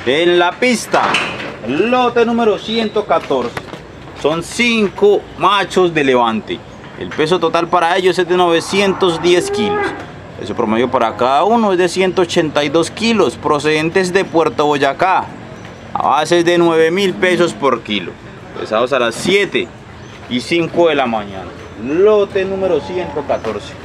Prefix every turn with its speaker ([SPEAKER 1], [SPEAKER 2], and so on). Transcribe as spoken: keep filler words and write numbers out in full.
[SPEAKER 1] En la pista, lote número ciento catorce. Son cinco machos de levante. El peso total para ellos es de novecientos diez kilos. El peso promedio para cada uno es de ciento ochenta y dos kilos, procedentes de Puerto Boyacá, a base de nueve mil pesos por kilo. Pesados a las siete y cinco de la mañana. Lote número ciento catorce.